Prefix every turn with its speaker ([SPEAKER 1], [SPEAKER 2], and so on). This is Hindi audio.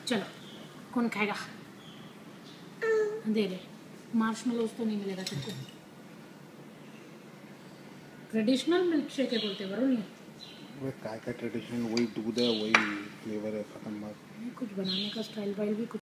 [SPEAKER 1] चलो कौन खाएगा? दे दे। मार्शमेलोस तो नहीं मिलेगा तुमको। ट्रेडिशनल मिल्क शेक है बोलते वरुण ये।
[SPEAKER 2] वो काय का ट्रेडिशनल, वही दूध है, वही फ्लेवर है, खत्म बात।
[SPEAKER 1] कुछ बनाने का स्टाइल वाइल भी कुछ